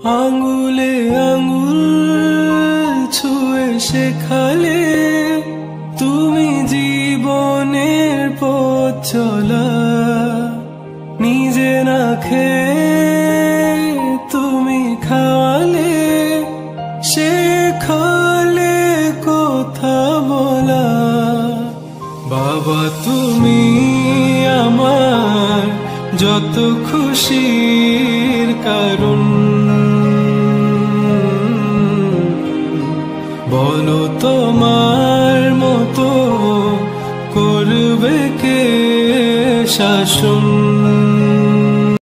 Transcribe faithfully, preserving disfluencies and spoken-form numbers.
আঙ্গুলে আঙ্গুল ছুঁয়ে শেখালে তুমি জীবনের পথ চলা। নিজে না খেয়ে তুমি খাওয়ালে, শেখালে কথা বলা। বাবা তুমি আমার যত খুশির কারণ, বলো তোমার মতো করবে কে শাসন।